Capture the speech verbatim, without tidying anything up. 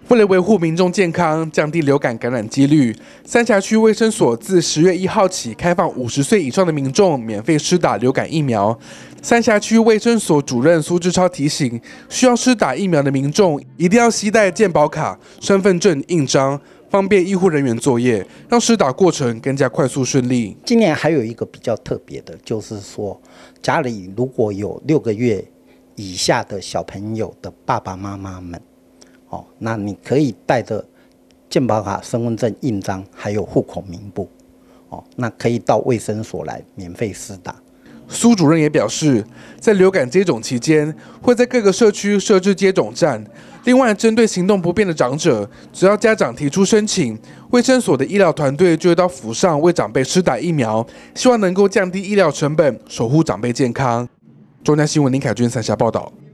为了维护民众健康，降低流感感染几率，三峡区卫生所自十月一号起开放五十岁以上的民众免费施打流感疫苗。三峡区卫生所主任苏志超提醒，需要施打疫苗的民众一定要携带健保卡、身份证印章，方便医护人员作业，让施打过程更加快速顺利。 今年还有一个比较特别的，就是说家里如果有六个月以下的小朋友的爸爸妈妈们。哦，那你可以带着健保卡、身份证印章，还有户口名簿，哦，那可以到卫生所来免费施打。 苏主任也表示，在流感接种期间，会在各个社区设置接种站。另外，针对行动不便的长者，只要家长提出申请，卫生所的医疗团队就会到府上为长辈施打疫苗，希望能够降低医疗成本，守护长辈健康。中央新闻林凯君三峡报道。